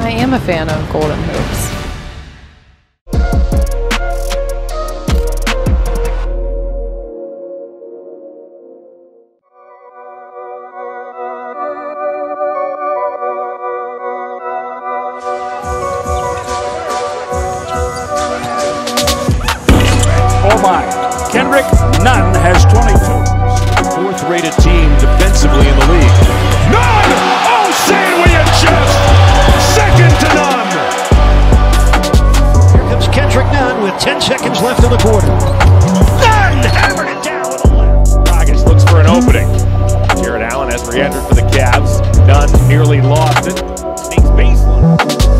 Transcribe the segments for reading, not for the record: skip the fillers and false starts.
I am a fan of golden hoops. Oh my, Kendrick Nunn has 22. Fourth-rated team defensively in the league. Nunn! Oh, say it with your chest! Second to none! Here comes Kendrick Nunn with 10 seconds left in the quarter. Nunn hammered it down with a left. Rockets looks for an opening. Jared Allen has re-entered for the Cavs. Nunn nearly lost it. Sneaks baseline.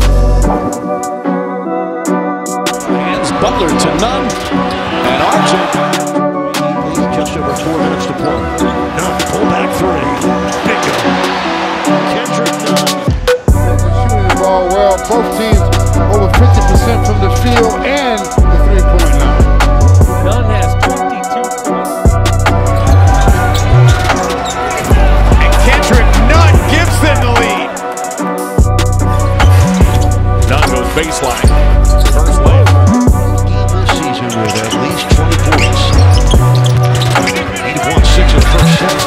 Hands Butler to Nunn. And RJ. Just over 4 minutes to play. Nunn, pull back three. Bingo. Kendrick Nunn. Shooting the ball well. Both teams over 50% from the field and the three-point line. Nunn has 22 points. And Kendrick Nunn gives them the lead. Nunn goes baseline. First leg. This season with at least 20 points. He won 6 of the first 7.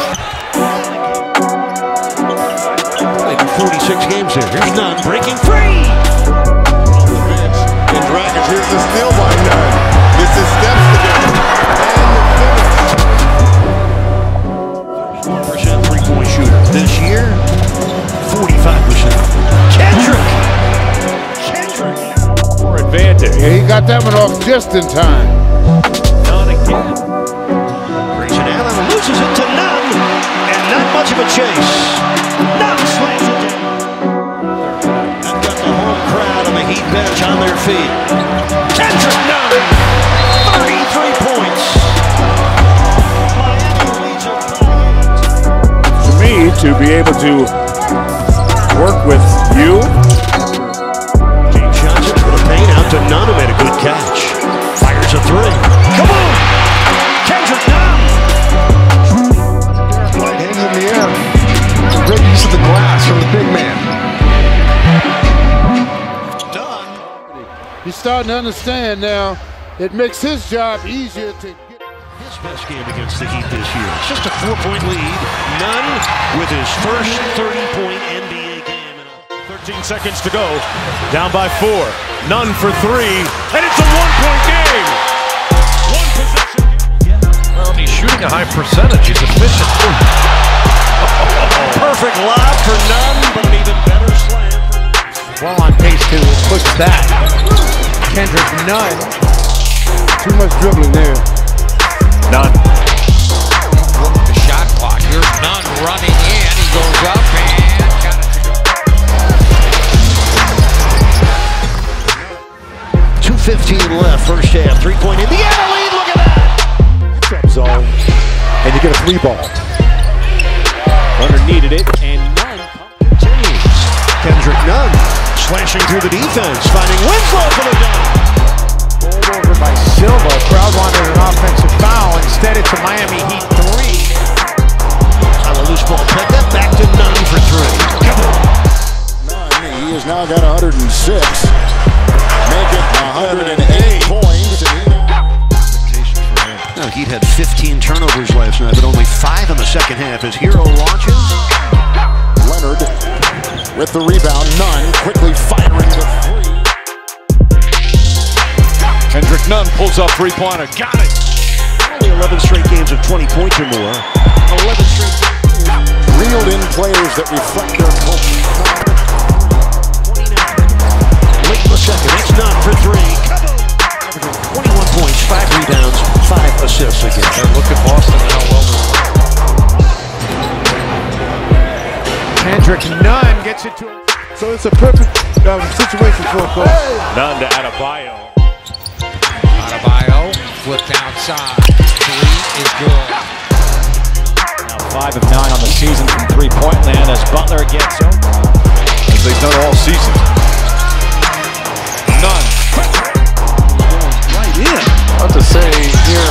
Played 46 games there. Here's Nunn breaking free. And Dragons, here's the steal by Nunn. This is steps together. And the finish. 1% three-point shooter. This year, 45%. Kendrick! For advantage. Yeah, he got that one off just in time. Nunn again. Grayson Allen loses it to Nunn, and not much of a chase. Nunn slams it down. That got the home crowd on the Heat bench on their feet. Kendrick Nunn, 33 points. Miami leads it. To me, to be able to work with you. James Johnson put a paint out to Nunn, who made a good catch. Fires a three. Come on! Kendrick Nunn! Right hands in the air. Great use of the glass from the big man. Done. He's starting to understand now. It makes his job easier to get. His best game against the Heat this year. It's just a 4-point lead. Nunn with his first 30-point NBA game. 13 seconds to go. Down by 4. Nunn for 3. And it's a one-point game. One possession. Well, he's shooting a high percentage. He's efficient. Perfect lob for Nunn, but an even better slam. Well on pace to push back. Kendrick Nunn. Too much dribbling there. Nunn. The shot clock. Here's Nunn running in. He goes up and got it to go. 2:15 left, first half. 3-point Indiana lead. Look at that. Trap zone. And you get a 3-ball. Runner needed it. And Nunn Continues. Kendrick Nunn slashing through the defense, finding Winslow for the dunk. Bowled over by Silva. Crowd wanted an offensive foul. Instead, it's a Miami Heat 3. On a loose ball pickup, back to Nunn for 3. Come on. He has now got 106. Make it 108 points. No, Heat had 15 turnovers last night, but only 5 in the second half as Hero launches. Leonard with the rebound. Nunn quickly firing the 3. Kendrick Nunn pulls up 3-pointer. Got it. Only 11 straight games of 20 points or more. 11 straight games. Reeled in players that reflect their culture. 29. Late in the second, it's Nunn for 3. Come on. 21 points, 5 rebounds, 5 assists again. And look at Boston and how well they're playing. Kendrick Nunn gets it to him. So it's a perfect situation for a coach. Nunn to Adebayo. Adebayo flipped outside. 3 is good. Now 5 of 9 on the season from 3-point land as Butler gets him. As they've done all season. Nunn. Right in. About to say here,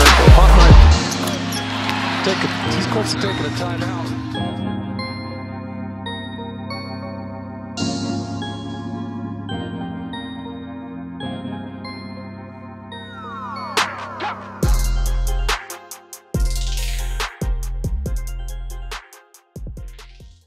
he's close to taking a timeout. Go!